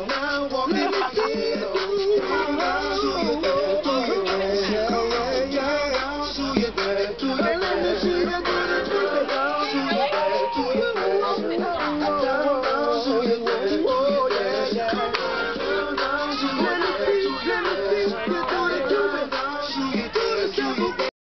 Now walking in the field. Do you dare? Do you dare? Do you dare?